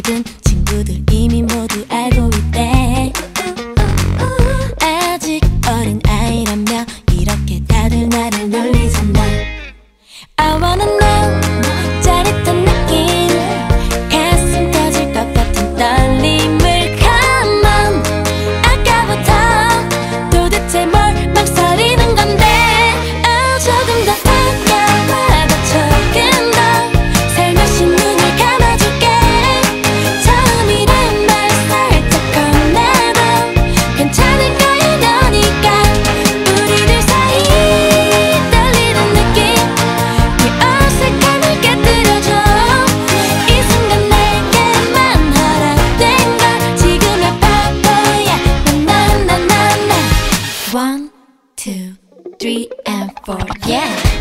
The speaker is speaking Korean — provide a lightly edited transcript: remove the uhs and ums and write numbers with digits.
모든 친구들 이미 모두 알고 있대. 아직 어린 아이라며 이렇게 다들 나를 놀리잖아. I wanna know 짜릿한 느낌, 가슴 터질 것 같은 떨림을 come on. 아까부터 도대체 뭘 망설이는 건데. 조금 더 다가와봐, 조금 더 살며시 눈을 감아줄게. 처음이란 말 살짝 건네도 괜찮을 거야 너니까. 우리들 사이 떨리는 느낌, 이 어색함을 깨뜨려줘. 이 순간 내게만 허락된 걸 지금의 바보야. 나나나나. One, two, three and four, yeah.